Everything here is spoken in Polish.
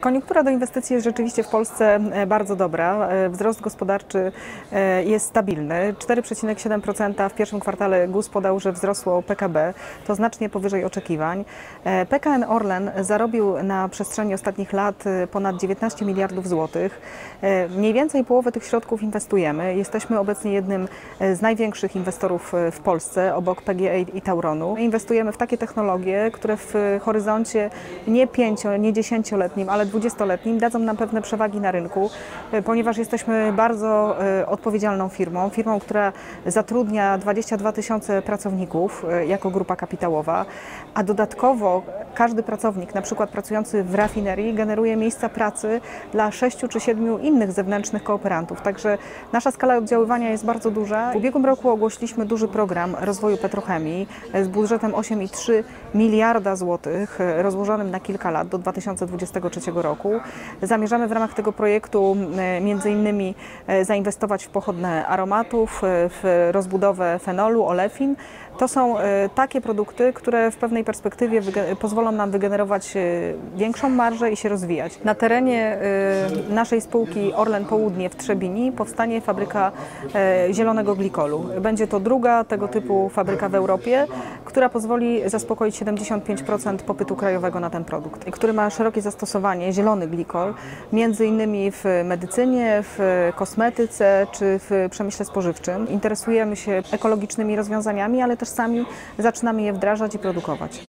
Koniunktura do inwestycji jest rzeczywiście w Polsce bardzo dobra. Wzrost gospodarczy jest stabilny. 4,7% w pierwszym kwartale GUS podał, że wzrosło PKB. To znacznie powyżej oczekiwań. PKN Orlen zarobił na przestrzeni ostatnich lat ponad 19 miliardów złotych. Mniej więcej połowę tych środków inwestujemy. Jesteśmy obecnie jednym z największych inwestorów w Polsce, obok PGE i Tauronu. Inwestujemy w takie technologie, które w horyzoncie nie 5-, nie 10-letnim, ale 20-letnim dadzą nam pewne przewagi na rynku, ponieważ jesteśmy bardzo odpowiedzialną firmą, która zatrudnia 22 000 pracowników jako grupa kapitałowa, a dodatkowo każdy pracownik, na przykład pracujący w rafinerii, generuje miejsca pracy dla 6 czy 7 innych zewnętrznych kooperantów. Także nasza skala oddziaływania jest bardzo duża. W ubiegłym roku ogłosiliśmy duży program rozwoju petrochemii z budżetem 8,3 miliarda złotych rozłożonym na kilka lat do 2023 roku. Zamierzamy w ramach tego projektu między innymi zainwestować w pochodne aromatów, w rozbudowę fenolu, olefin. To są takie produkty, które w pewnej perspektywie pozwolą nam wygenerować większą marżę i się rozwijać. Na terenie naszej spółki Orlen Południe w Trzebini powstanie fabryka zielonego glikolu. Będzie to druga tego typu fabryka w Europie, która pozwoli zaspokoić 75% popytu krajowego na ten produkt, który ma szerokie zastosowanie, zielony glikol, między innymi w medycynie, w kosmetyce czy w przemyśle spożywczym. Interesujemy się ekologicznymi rozwiązaniami, ale też sami zaczynamy je wdrażać i produkować.